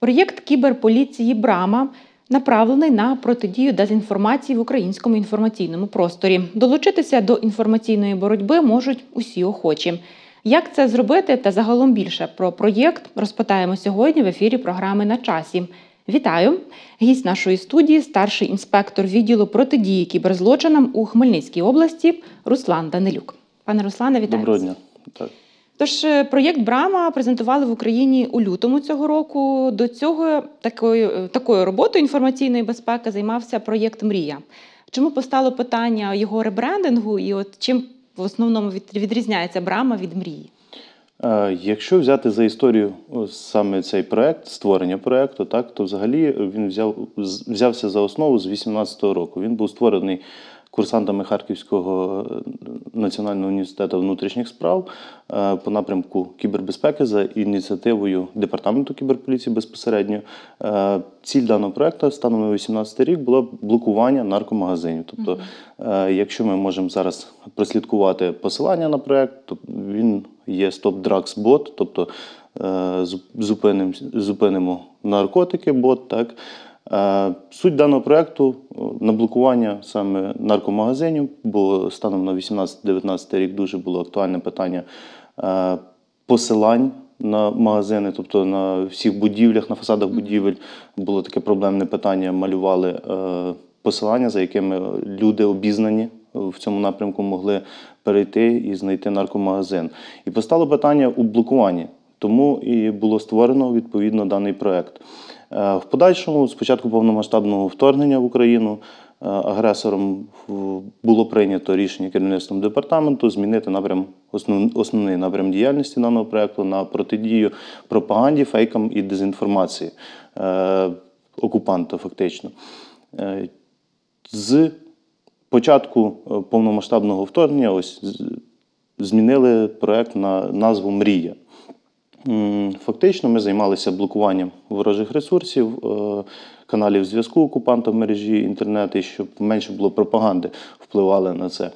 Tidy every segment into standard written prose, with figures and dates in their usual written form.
Проєкт кіберполіції «Брама» направлений на протидію дезінформації в українському інформаційному просторі. Долучитися до інформаційної боротьби можуть усі охочі. Як це зробити та загалом більше про проєкт розпитаємо сьогодні в ефірі програми «На часі». Вітаю! Гість нашої студії – старший інспектор відділу протидії кіберзлочинам у Хмельницькій області Руслан Данилюк. Пане Руслане, вітаю! Доброго дня! Так. Тож, проєкт «Брама» презентували в Україні у лютому цього року. До цього такою роботою інформаційної безпеки займався проєкт «Мрія». Чому постало питання його ребрендингу і чим в основному відрізняється «Брама» від «Мрії»? Якщо взяти за історію саме цей проєкт, створення проєкту, то взагалі він взявся за основу з 2018 року. Він був створений курсантами Харківського національного університету внутрішніх справ по напрямку кібербезпеки за ініціативою Департаменту кіберполіції безпосередньо. Ціль даного проєкту станом на 2018 рік було блокування наркомагазинів. Тобто, якщо ми можемо зараз прослідкувати посилання на проєкт, то він є Stop Drugs Bot, тобто зупинимо наркотики бот, так. Суть даного проєкту – на блокування саме наркомагазинів, бо станом на 18-19 рік дуже було актуальне питання посилань на магазини, тобто на всіх будівлях, на фасадах будівель було таке проблемне питання, малювали посилання, за якими люди обізнані в цьому напрямку могли перейти і знайти наркомагазин. І постало питання у блокуванні, тому і було створено відповідно даний проєкт. В подальшому, з початку повномасштабного вторгнення в Україну, агресором було прийнято рішення керівництвом департаменту змінити основний напрям діяльності даного проєкту на протидію пропаганді, фейкам і дезінформації окупанта фактично. З початку повномасштабного вторгнення змінили проєкт на назву «Мрія». Фактично ми займалися блокуванням ворожих ресурсів, каналів зв'язку окупанта в мережі інтернету, щоб менше було пропаганди, впливали на це.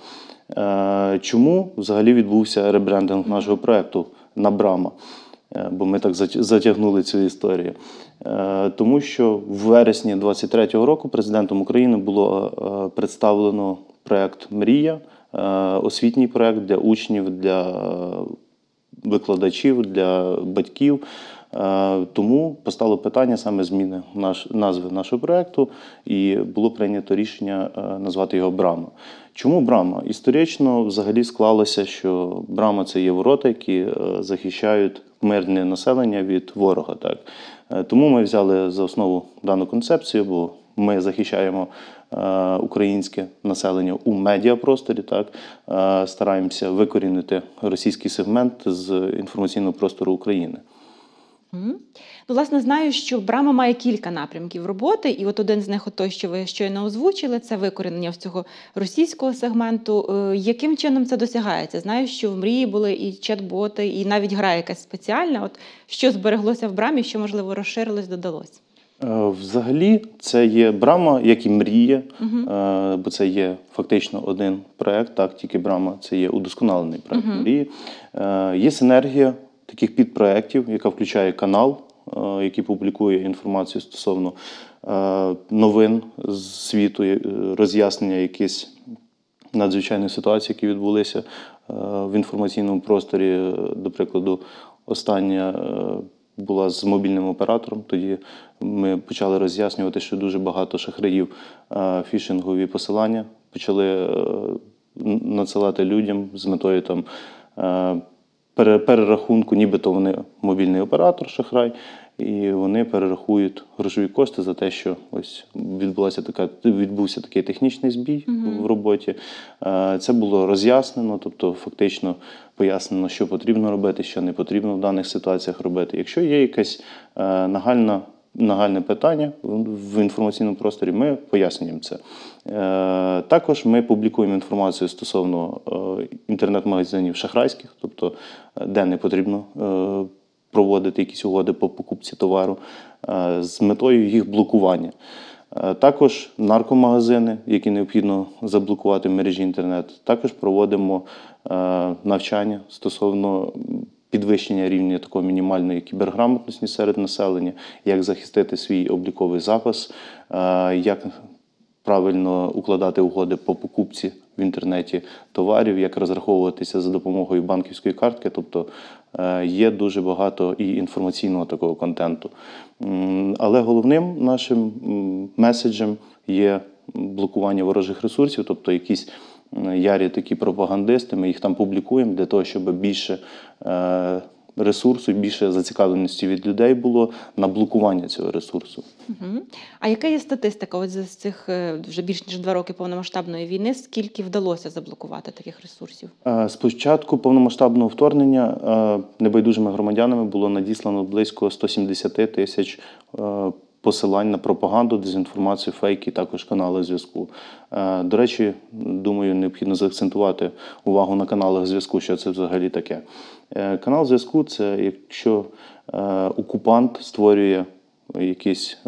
Чому взагалі відбувся ребрендинг нашого проєкту на «Брама»? Бо ми так затягнули цю історію. Тому що в вересні 2023 року президентом України було представлено проєкт «Мрія», освітній проєкт для учнів, для викладачів, для батьків. Тому постало питання саме зміни назви нашого проєкту і було прийнято рішення назвати його «Брама». Чому «Брама»? Історично взагалі склалося, що «Брама» – це є ворота, які захищають мирне населення від ворога. Так. Тому ми взяли за основу дану концепцію, бо ми захищаємо українське населення у медіапросторі, так, стараємося викорінити російський сегмент з інформаційного простору України. Власне, знаю, що «Брама» має кілька напрямків роботи, і один з них, той, що ви щойно озвучили, це викорінення цього російського сегменту. Яким чином це досягається? Знаю, що в «Мрії» були і чат-боти, і навіть гра якась спеціальна. Що збереглося в «Брамі», що, можливо, розширилось, додалось? Взагалі, це є «Брама», як і «Мрія», бо це є фактично один проєкт, так, тільки «Брама» – це є удосконалений проєкт «Мрії». Є синергія таких підпроєктів, яка включає канал, який публікує інформацію стосовно новин з світу, роз'яснення якихось надзвичайних ситуацій, які відбулися в інформаційному просторі. До прикладу, остання була з мобільним оператором, тоді ми почали роз'яснювати, що дуже багато шахраїв фішингові посилання почали надсилати людям з метою перерахунку, нібито вони мобільний оператор, шахрай, і вони перерахують грошові кошти за те, що відбувся такий технічний збій в роботі. Це було роз'яснено, тобто фактично пояснено, що потрібно робити, що не потрібно в даних ситуаціях робити. Якщо є якесь нагальне питання в інформаційному просторі, ми пояснюємо це. Також ми публікуємо інформацію стосовно інтернет-магазинів шахрайських, тобто де не потрібно проводити якісь угоди по покупці товару з метою їх блокування. Також наркомагазини, які необхідно заблокувати в мережі інтернет. Також проводимо навчання стосовно підвищення рівня такої мінімальної кіберграмотності серед населення, як захистити свій обліковий запис, як правильно укладати угоди по покупці в інтернеті товарів, як розраховуватися за допомогою банківської картки. Тобто є дуже багато і інформаційного такого контенту. Але головним нашим меседжем є блокування ворожих ресурсів, тобто якісь ярі такі пропагандисти, ми їх там публікуємо для того, щоб більше ресурсу, більше зацікавленості від людей було на блокування цього ресурсу. А яка є статистика от з цих вже більш ніж 2 роки повномасштабної війни? Скільки вдалося заблокувати таких ресурсів? З початку повномасштабного вторгнення небайдужими громадянами було надіслано близько 170 тисяч посилань на пропаганду, дезінформацію, фейки, також канали зв'язку. До речі, думаю, необхідно заакцентувати увагу на каналах зв'язку, що це взагалі таке. Канал зв'язку – це якщо окупант створює якісь,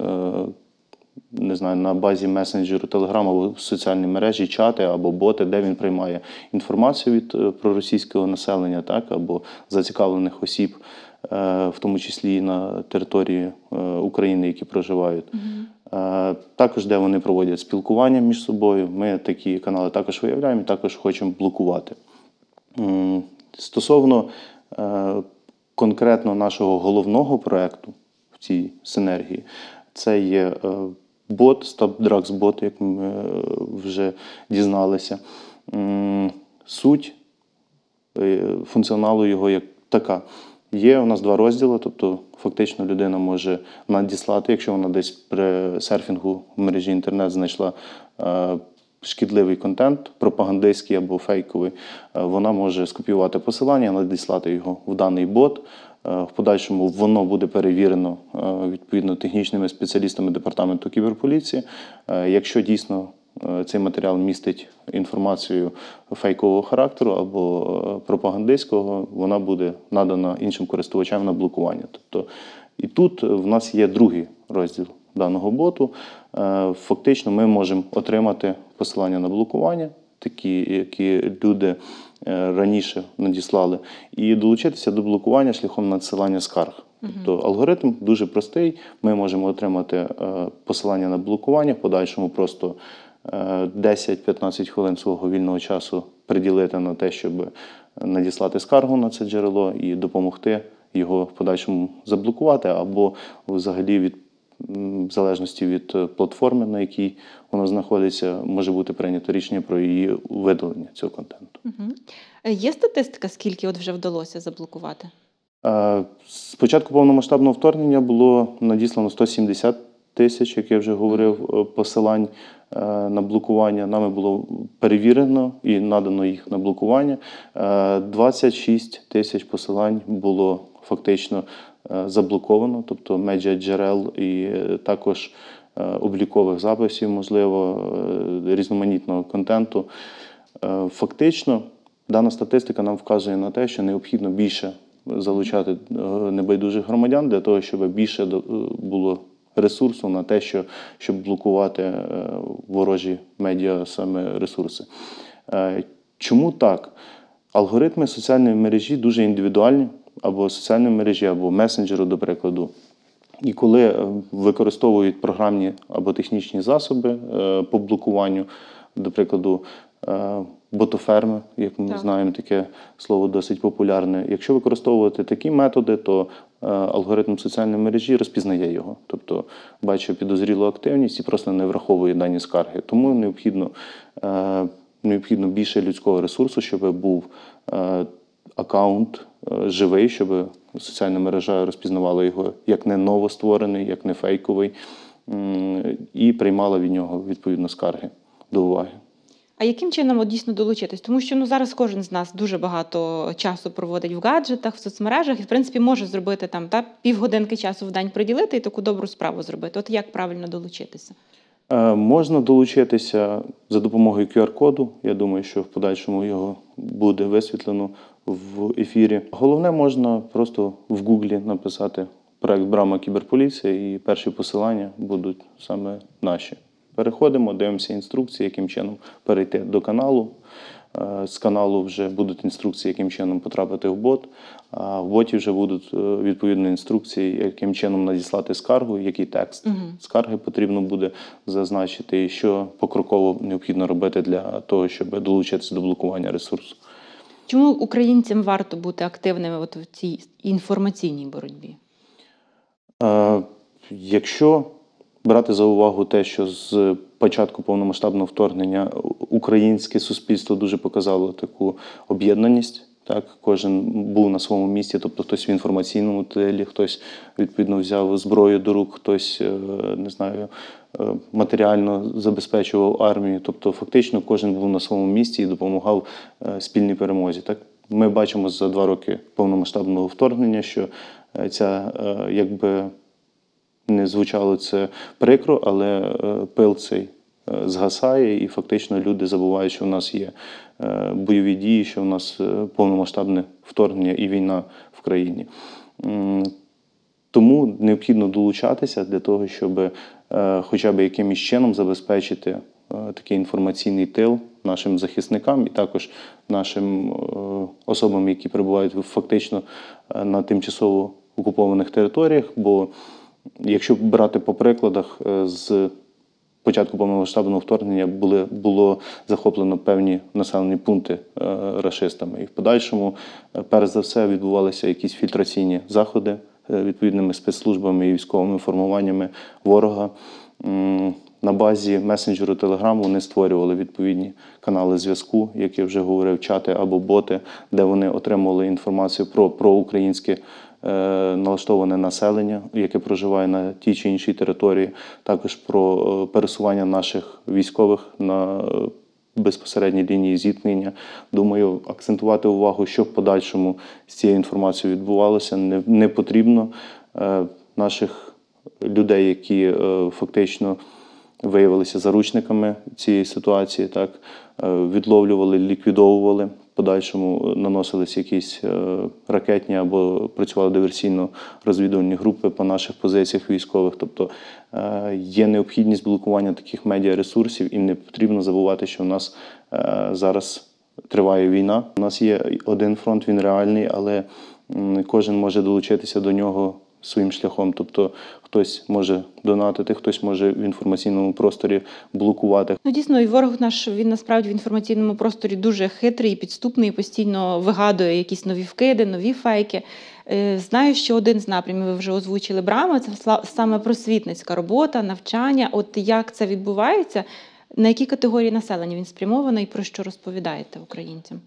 не знаю, на базі месенджеру Telegram або соціальні мережі, чати або боти, де він приймає інформацію від проросійського населення, так, або зацікавлених осіб, в тому числі і на території України, які проживають. Також, де вони проводять спілкування між собою, ми такі канали також виявляємо і також хочемо блокувати. Стосовно конкретно нашого головного проєкту в цій синергії, це є бот, StopDrugsBot, як ми вже дізналися. Суть функціоналу його як така. Є у нас 2 розділи, тобто фактично людина може надіслати, якщо вона десь при серфінгу в мережі інтернет знайшла шкідливий контент, пропагандистський або фейковий, вона може скопіювати посилання, надіслати його в даний бот. В подальшому воно буде перевірено відповідно технічними спеціалістами департаменту кіберполіції. Якщо дійсно цей матеріал містить інформацію фейкового характеру або пропагандистського, вона буде надана іншим користувачам на блокування. Тобто, і тут в нас є другий розділ даного боту. Фактично ми можемо отримати посилання на блокування, такі, які люди раніше надіслали, і долучитися до блокування шляхом надсилання скарг. Тобто алгоритм дуже простий, ми можемо отримати посилання на блокування, в подальшому просто 10-15 хвилин свого вільного часу приділити на те, щоб надіслати скаргу на це джерело і допомогти його в подальшому заблокувати, або взагалі в залежності від платформи, на якій воно знаходиться, може бути прийнято рішення про її видалення цього контенту. Є статистика, скільки от вже вдалося заблокувати? З початку повномасштабного вторгнення було надіслано 170 тисяч, як я вже говорив, посилань на блокування. Нами було перевірено і надано їх на блокування. 26 тисяч посилань було фактично заблоковано, тобто медіаджерел і також облікових записів, можливо, різноманітного контенту. Фактично, дана статистика нам вказує на те, що необхідно більше залучати небайдужих громадян для того, щоб більше було ресурсу на те, щоб блокувати ворожі медіа саме ресурси. Чому так? Алгоритми соціальної мережі дуже індивідуальні, або соціальної мережі, або месенджеру, до прикладу. І коли використовують програмні або технічні засоби по блокуванню, до прикладу, ботоферми, як ми знаємо, таке слово досить популярне. Якщо використовувати такі методи, то алгоритм соціальної мережі розпізнає його. Тобто бачить підозрілу активність і просто не враховує дані скарги. Тому необхідно більше людського ресурсу, щоб був аккаунт живий, щоб соціальна мережа розпізнавала його як не новостворений, як не фейковий, і приймала від нього відповідно скарги до уваги. А яким чином дійсно долучитись? Тому що зараз кожен з нас дуже багато часу проводить в гаджетах, в соцмережах і, в принципі, може зробити там півгодинки часу в день приділити і таку добру справу зробити. От як правильно долучитися? Можна долучитися за допомогою QR-коду. Я думаю, що в подальшому його буде висвітлено в ефірі. Головне, можна просто в Гуглі написати проект «Брама кіберполіція» і перші посилання будуть саме наші. Переходимо, дивимося інструкції, яким чином перейти до каналу. з каналу вже будуть інструкції, яким чином потрапити в бот, а в боті вже будуть відповідні інструкції, яким чином надіслати скаргу, який текст скарги потрібно буде зазначити, і що покроково необхідно робити для того, щоб долучитися до блокування ресурсу. Чому українцям варто бути активними от в цій інформаційній боротьбі? Якщо брати за увагу те, що з початку повномасштабного вторгнення українське суспільство дуже показало таку об'єднаність, так, кожен був на своєму місці, тобто хтось в інформаційному тилі, хтось, відповідно, взяв зброю до рук, хтось, не знаю, матеріально забезпечував армію. Тобто, фактично, кожен був на своєму місці і допомагав спільній перемозі. Так? Ми бачимо за 2 роки повномасштабного вторгнення, що ця, якби не звучало це прикро, але пил цей згасає, і фактично люди забувають, що в нас є бойові дії, що в нас повномасштабне вторгнення і війна в країні. Тому необхідно долучатися для того, щоб хоча б якимось чином забезпечити такий інформаційний тил нашим захисникам і також нашим особам, які перебувають фактично на тимчасово окупованих територіях. Бо якщо брати по прикладах, з початку повномасштабного вторгнення було захоплено певні населені пункти рашистами. І в подальшому, перш за все, відбувалися якісь фільтраційні заходи відповідними спецслужбами і військовими формуваннями ворога. На базі месенджеру Telegram вони створювали відповідні канали зв'язку, як я вже говорив, чати або боти, де вони отримували інформацію про проукраїнське налаштоване населення, яке проживає на тій чи іншій території, також про пересування наших військових на безпосередній лінії зіткнення. Думаю, акцентувати увагу, що в подальшому з цією інформацією відбувалося, не потрібно. Наших людей, які фактично виявилися заручниками цієї ситуації, так, відловлювали, ліквідовували, в подальшому наносились якісь ракетні або працювали диверсійно-розвідувальні групи по наших позиціях військових. Тобто є необхідність блокування таких медіаресурсів, і не потрібно забувати, що в нас зараз триває війна. У нас є один фронт, він реальний, але кожен може долучитися до нього своїм шляхом. Тобто хтось може донатити, хтось може в інформаційному просторі блокувати. Ну, дійсно, і ворог наш, він насправді в інформаційному просторі дуже хитрий і підступний, і постійно вигадує якісь нові вкиди, нові фейки. Знаю, що один з напрямів, ви вже озвучили, Брама, це саме просвітницька робота, навчання. От як це відбувається, на які категорії населення він спрямований і про що розповідаєте українцям?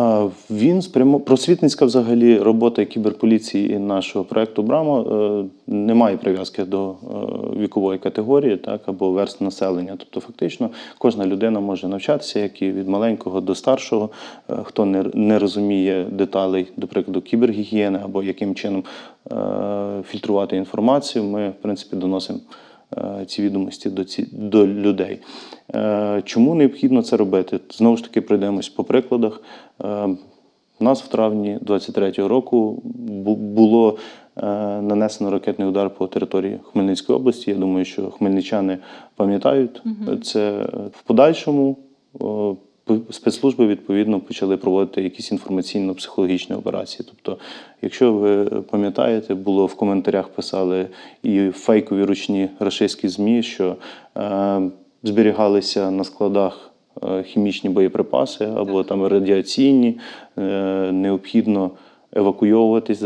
Просвітницька взагалі робота кіберполіції і нашого проєкту «Брама» не має прив'язки до вікової категорії, так, або верств населення. Тобто фактично кожна людина може навчатися, як і від маленького до старшого, хто не розуміє деталей, до прикладу, кібергігієни або яким чином фільтрувати інформацію. Ми, в принципі, доносимо ці відомості до людей. Чому необхідно це робити? Знову ж таки, пройдемось по прикладах. У нас в травні 23-го року було нанесено ракетний удар по території Хмельницької області. Я думаю, що хмельничани пам'ятають це. В подальшому спецслужби, відповідно, почали проводити якісь інформаційно-психологічні операції. Тобто, якщо ви пам'ятаєте, було в коментарях писали і фейкові ручні рашистські ЗМІ, що зберігалися на складах хімічні боєприпаси або там радіаційні, необхідно евакуйовуватись,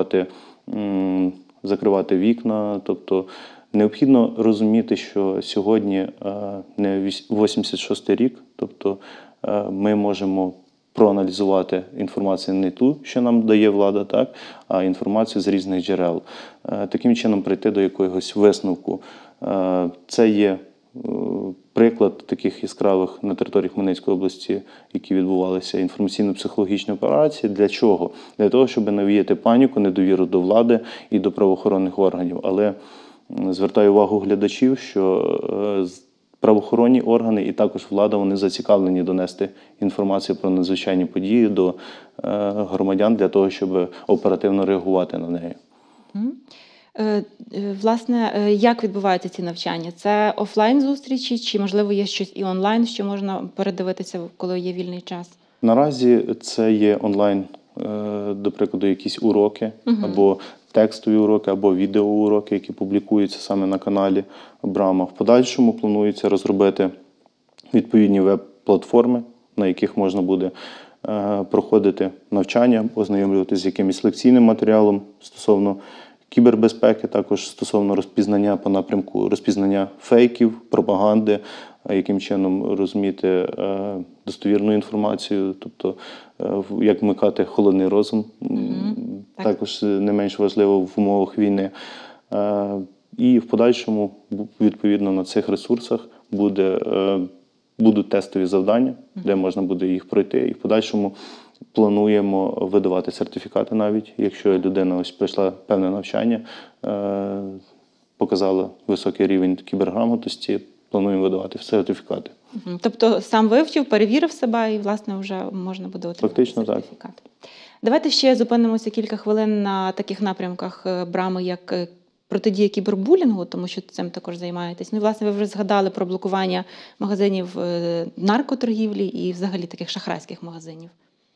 закривати вікна. Тобто необхідно розуміти, що сьогодні не 86-й рік, тобто ми можемо проаналізувати інформацію не ту, що нам дає влада, так, а інформацію з різних джерел. Таким чином прийти до якогось висновку. Це є приклад таких яскравих на території Хмельницької області, які відбувалися інформаційно-психологічні операції. Для чого? Для того, щоб навіяти паніку, недовіру до влади і до правоохоронних органів. Але звертаю увагу глядачів, що правоохоронні органи і також влада, вони зацікавлені донести інформацію про надзвичайні події до громадян для того, щоб оперативно реагувати на неї. Власне, як відбуваються ці навчання? Це офлайн-зустрічі чи, можливо, є щось і онлайн, що можна передивитися, коли є вільний час? Наразі це є онлайн, до прикладу, якісь уроки, або текстові уроки, або відеоуроки, які публікуються саме на каналі Брама. В подальшому планується розробити відповідні веб-платформи, на яких можна буде проходити навчання, ознайомлюватися з якимось лекційним матеріалом стосовно кібербезпеки, також стосовно розпізнання по напрямку розпізнання фейків, пропаганди, яким чином розуміти достовірну інформацію, тобто як вмикати холодний розум, також не менш важливо в умовах війни. І в подальшому, відповідно, на цих ресурсах будуть тестові завдання, де можна буде їх пройти. І в подальшому плануємо видавати сертифікати навіть, якщо людина ось пройшла певне навчання, показала високий рівень кіберграмотності, плануємо видавати сертифікати. Тобто сам вивчив, перевірив себе і, власне, вже можна буде отримати Фактично, сертифікат. Так. Давайте ще зупинимося кілька хвилин на таких напрямках Брами, як протидія кібербулінгу, тому що цим також займаєтесь. Ну і, власне, ви вже згадали про блокування магазинів наркоторгівлі і взагалі таких шахрайських магазинів.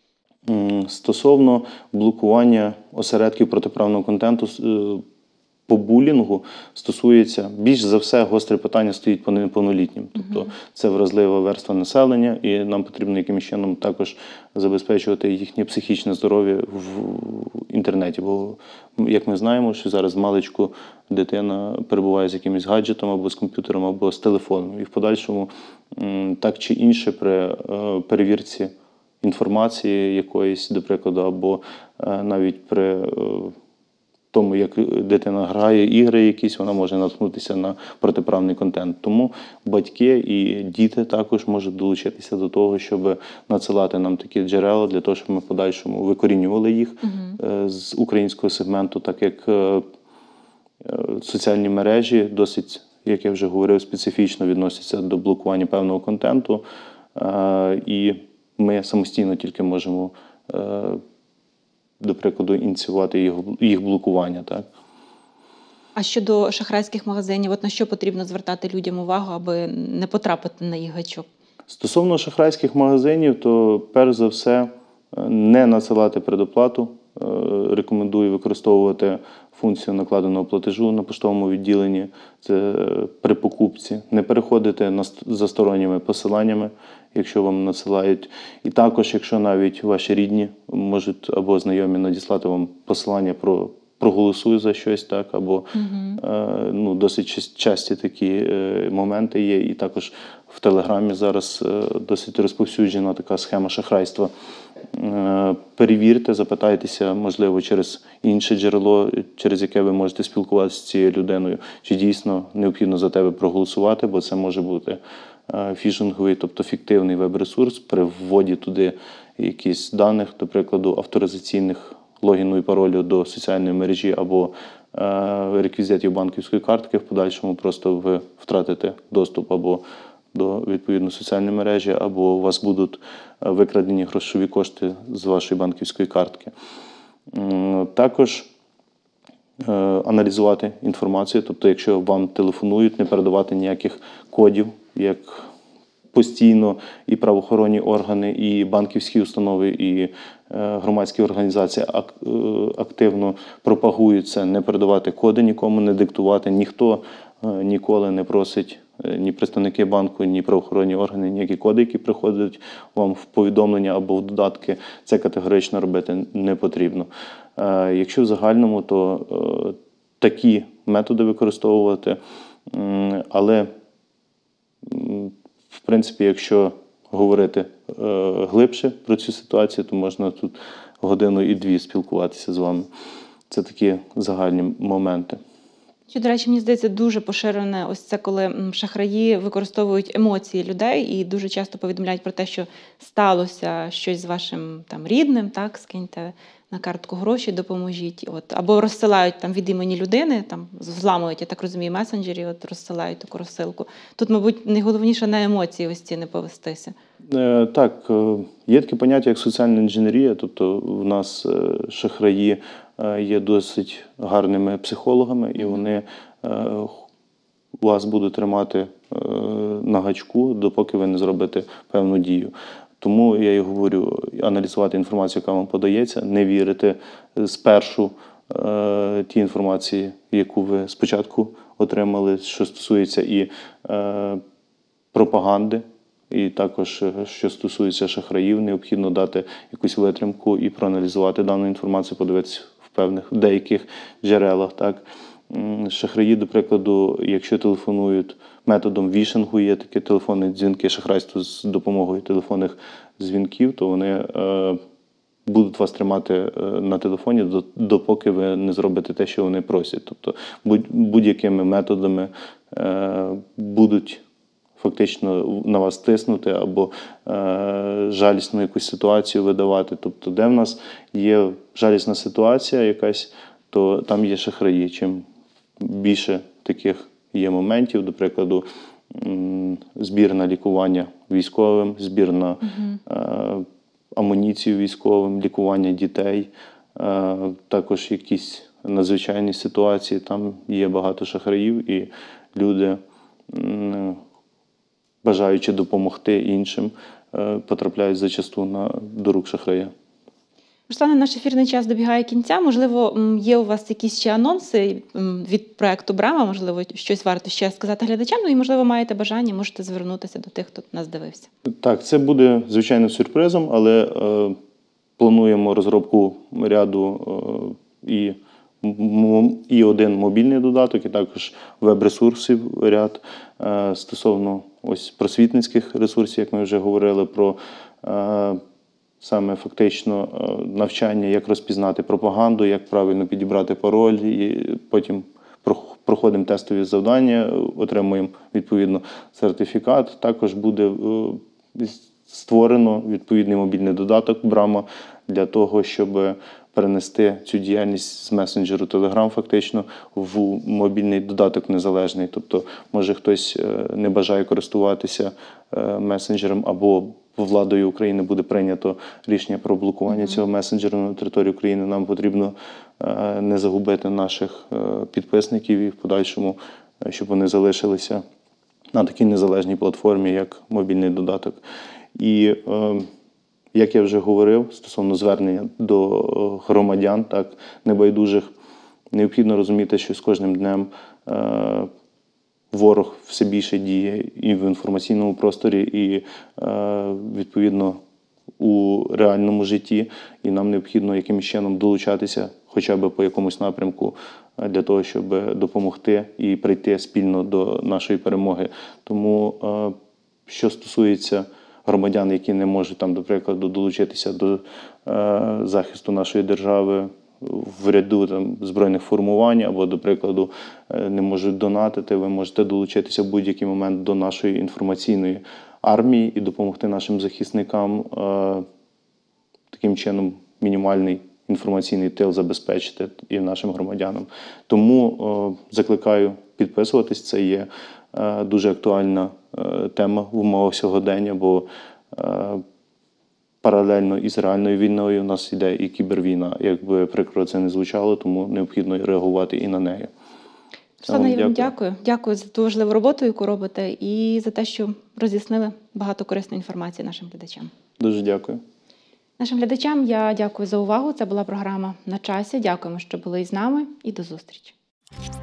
Стосовно блокування осередків протиправного контенту по булінгу стосується, більш за все, гостре питання стоїть по неповнолітнім. Тобто це вразлива верства населення, і нам потрібно якимось чином також забезпечувати їхнє психічне здоров'я в інтернеті. Бо, як ми знаємо, що зараз маличку дитина перебуває з якимось гаджетом, або з комп'ютером, або з телефоном. І в подальшому, так чи інше, при перевірці інформації якоїсь, до прикладу, або навіть при тому, як дитина грає ігри якісь, вона може наткнутися на протиправний контент. Тому батьки і діти також можуть долучитися до того, щоб надсилати нам такі джерела, для того, щоб ми в подальшому викорінювали їх з українського сегменту, так як соціальні мережі досить, як я вже говорив, специфічно відносяться до блокування певного контенту, і ми самостійно тільки можемо, до прикладу, ініціювати їх блокування. Так? А щодо шахрайських магазинів, от на що потрібно звертати людям увагу, аби не потрапити на їх гачок? Стосовно шахрайських магазинів, то перш за все не надсилати предоплату. Рекомендую використовувати функцію накладеного платежу на поштовому відділенні, це при покупці. Не переходити за сторонніми посиланнями, якщо вам надсилають. І також, якщо навіть ваші рідні можуть або знайомі надіслати вам посилання про проголосуй за щось, так, або досить часті такі моменти є. І також в Телеграмі зараз досить розповсюджена така схема шахрайства. Перевірте, запитайтеся, можливо, через інше джерело, через яке ви можете спілкуватися з цією людиною, чи дійсно необхідно за тебе проголосувати, бо це може бути фішинговий, тобто фіктивний веб-ресурс при вводі туди якісь даних, до прикладу, авторизаційних логіну і паролю до соціальної мережі або реквізитів банківської картки, в подальшому просто ви втратите доступ або до відповідно соціальної мережі, або у вас будуть викрадені грошові кошти з вашої банківської картки. Також аналізувати інформацію, тобто якщо вам телефонують, не передавати ніяких кодів, як постійно і правоохоронні органи, і банківські установи, і громадські організації активно пропагують це, не передавати коди нікому, не диктувати. Ніхто ніколи не просить, ні представники банку, ні правоохоронні органи, ніякі коди, які приходять вам в повідомлення або в додатки, це категорично робити не потрібно. Якщо в загальному, то такі методи використовувати, але в принципі, якщо говорити глибше про цю ситуацію, то можна тут годину і дві спілкуватися з вами. Це такі загальні моменти. Що, до речі, мені здається, дуже поширене ось це, коли шахраї використовують емоції людей і дуже часто повідомляють про те, що сталося щось з вашим там рідним, так, скиньте на картку гроші, допоможіть. Або розсилають там від імені людини, там взламують, я так розумію, месенджері, розсилають таку розсилку. Тут, мабуть, найголовніше на емоції ось ці не повестися. Так, є таке поняття, як соціальна інженерія, тобто в нас шахраї є досить гарними психологами, і вони вас будуть тримати на гачку, допоки ви не зробите певну дію. Тому я і говорю, аналізувати інформацію, яка вам подається, не вірити спершу тій інформації, яку ви спочатку отримали, що стосується і пропаганди, і також, що стосується шахраїв, необхідно дати якусь витримку і проаналізувати дану інформацію, подивитися в деяких джерелах. Так. Шахраї, до прикладу, якщо телефонують методом вішингу, є такі телефонні дзвінки, шахрайство з допомогою телефонних дзвінків, то вони будуть вас тримати на телефоні, допоки ви не зробите те, що вони просять. Тобто будь-якими методами будуть фактично на вас тиснути або жалісну якусь ситуацію видавати. Тобто, де в нас є жалісна ситуація якась, то там є шахраї. Чим більше таких є моментів, до прикладу, збір на лікування військовим, збір на амуніцію військовим, лікування дітей, також якісь надзвичайні ситуації, там є багато шахраїв, і люди, бажаючи допомогти іншим, потрапляють зачасту до рук шахрая. Руслане, наш ефірний час добігає кінця. Можливо, є у вас якісь ще анонси від проекту «Брама», можливо, щось варто ще сказати глядачам, ну і, можливо, маєте бажання, можете звернутися до тих, хто нас дивився. Так, це буде, звичайно, сюрпризом, але плануємо розробку ряду і один мобільний додаток, і також веб-ресурсів ряд стосовно ось просвітницьких ресурсів, як ми вже говорили, про саме фактично навчання, як розпізнати пропаганду, як правильно підібрати пароль, і потім проходимо тестові завдання, отримуємо відповідно сертифікат. Також буде створено відповідний мобільний додаток «Брама» для того, щоб перенести цю діяльність з месенджеру Telegram фактично в мобільний додаток незалежний. Тобто, може хтось не бажає користуватися месенджером, або владою України буде прийнято рішення про блокування цього месенджеру на території України. Нам потрібно не загубити наших підписників і в подальшому, щоб вони залишилися на такій незалежній платформі, як мобільний додаток. І як я вже говорив, стосовно звернення до громадян, так, небайдужих, необхідно розуміти, що з кожним днем ворог все більше діє і в інформаційному просторі, і, відповідно, у реальному житті. І нам необхідно якимось чином долучатися хоча б по якомусь напрямку для того, щоб допомогти і прийти спільно до нашої перемоги. Тому, що стосується громадян, які не можуть, там, до прикладу, долучитися до захисту нашої держави в ряду там збройних формувань, або, до прикладу, не можуть донатити, ви можете долучитися в будь-який момент до нашої інформаційної армії і допомогти нашим захисникам таким чином мінімальний інформаційний тил забезпечити і нашим громадянам. Тому закликаю підписуватись, це є дуже актуальна тема в умовах сьогодення, бо паралельно із реальною війною у нас йде і кібервійна. Якби прикро це не звучало, тому необхідно реагувати і на неї. Руслане, я вам дякую. Дякую за ту важливу роботу, яку робите, і за те, що роз'яснили багато корисної інформації нашим глядачам. Дуже дякую. Нашим глядачам я дякую за увагу. Це була програма «На часі». Дякуємо, що були із нами, і до зустрічі.